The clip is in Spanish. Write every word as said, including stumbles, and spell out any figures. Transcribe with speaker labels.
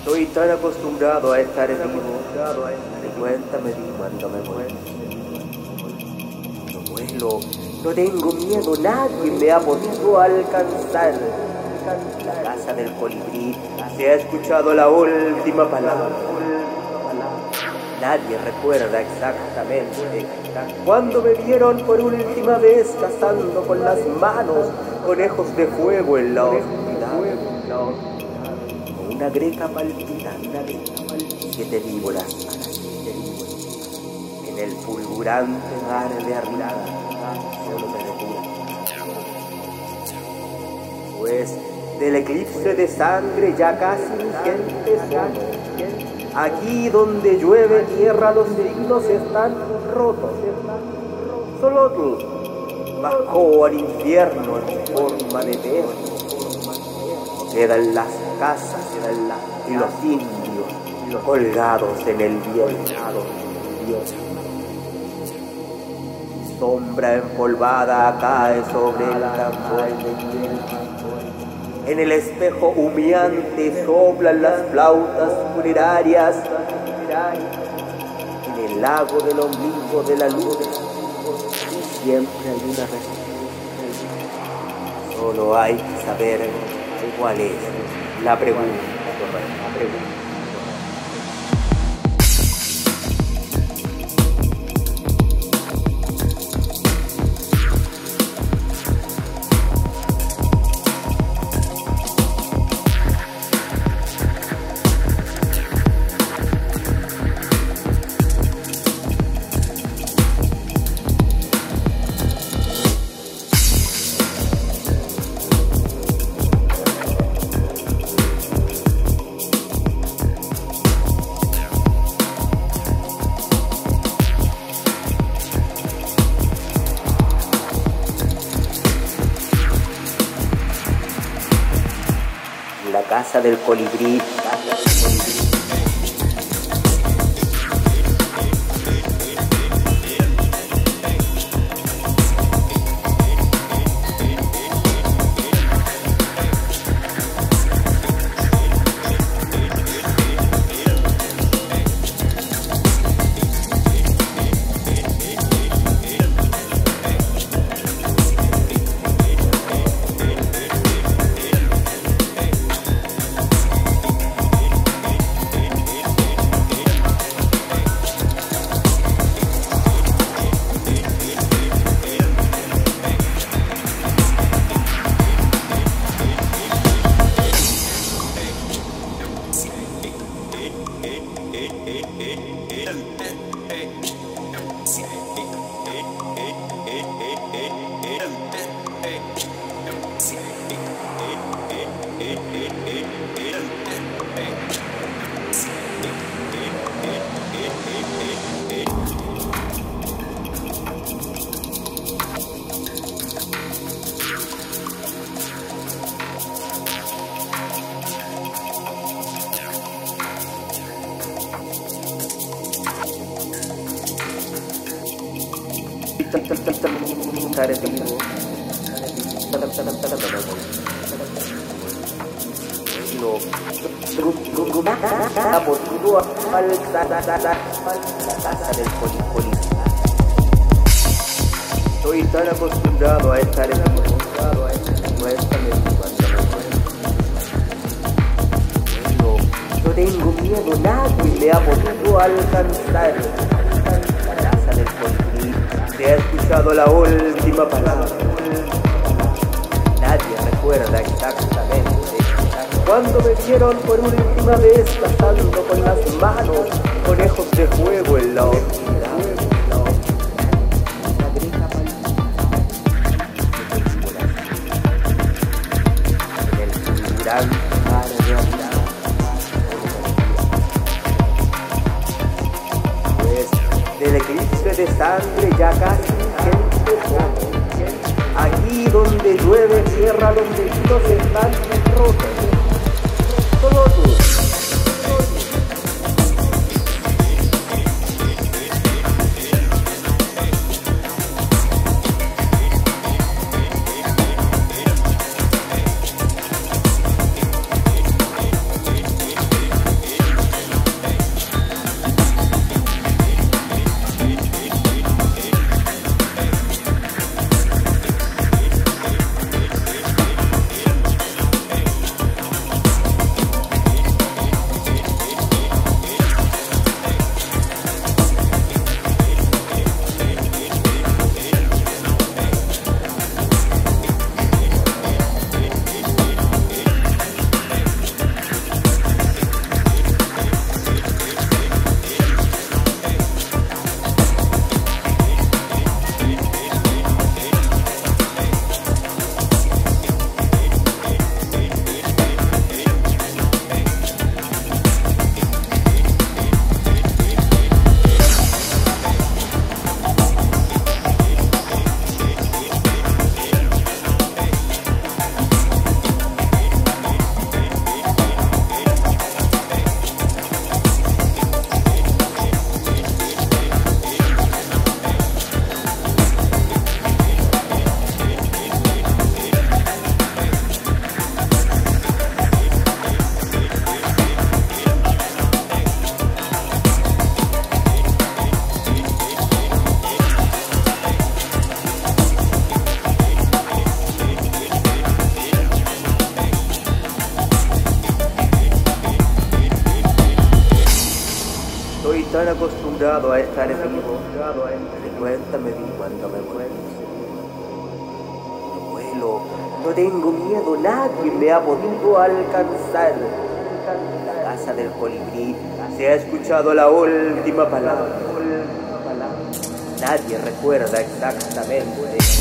Speaker 1: Estoy tan acostumbrado a estar vivo, de cuenta me di cuando me muero. No vuelo, no tengo miedo, nadie me ha podido alcanzar. La casa del colibrí, se ha escuchado la última palabra. Nadie recuerda exactamente cuando me vieron por última vez cazando con las manos conejos de fuego en la oscuridad. Una greca palpitante, siete víboras para siete víboras. En el fulgurante mar de arriba, solo me detuve. Pues del eclipse de sangre ya casi vigente somos. Aquí donde llueve tierra los signos están rotos. Solo tú bajó al infierno en forma de perro. Quedan las casas y los indios colgados en el viento. Sombra empolvada cae sobre el tambor de hielo. En el espejo humeante soplan las flautas funerarias. En el lago del ombligo de la luz siempre hay una respuesta. Solo hay que saber cuál es la pregunta correcta. La pregunta. La casa del colibrí. Estoy tan acostumbrado a estar en acostumbrado a estar en no, no tengo miedo, nadie me ha podido alcanzar. La casa del colibrí, se ha escuchado la última palabra. Nadie recuerda exactamente cuando me vieron por última vez cazando con las manos conejos de fuego en la oscuridad. Pues del eclipse de sangre ya casi vigente somos. Aquí donde llueve tierra los vecinos están rotos. Solo tú. tan acostumbrado a estar vivo. Cuéntame bien cuando me vuelves. No vuelo, no tengo miedo, nadie me ha podido alcanzar. En la casa del colibrí se ha escuchado la última palabra. Nadie recuerda exactamente